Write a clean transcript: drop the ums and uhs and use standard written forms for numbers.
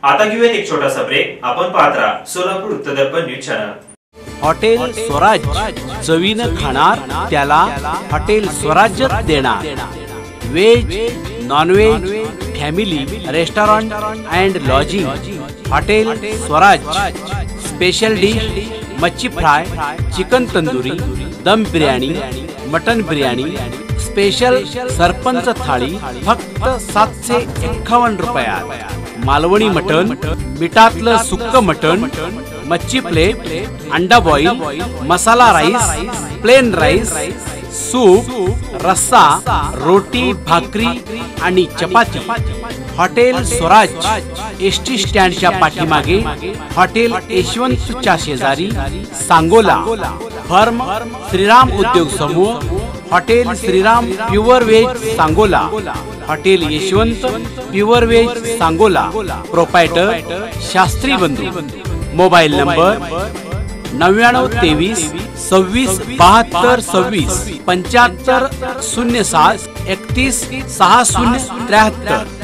आता घेऊयात एक छोटासा ब्रेक। आपण पाहत राहा Solapur Vruttadarpan news channel. Hotel Swaraj चवीनं खाणार त्याला हॉटेल स्वराज देणार। Veg non veg family restaurant and lodging. Hotel Swaraj special dish मच्छी fry, chicken tandoori, dum biryani, mutton biryani, special sarpanch thali फक्त 751 रुपयात। मालवणी मटन, मिठातलं सुक्क मटन, मच्छी प्लेट, अंडा boil, masala rice, plain rice, soup, रस्सा, रोटी, भाकरी आणि चपाती। हॉटेल स्वराज एसटी स्टँडच्या पाठीमागे, हॉटेल यशवंतच्या शेजारी, सांगोला। फर्म श्रीराम उद्योग समूह, hotel Shriram pure veg Sangola, hotel Yashwant pure veg Sangola. Proprietor Shastri बंधू। Mobile number 99 23 26 72 26 75 07 31 60 73।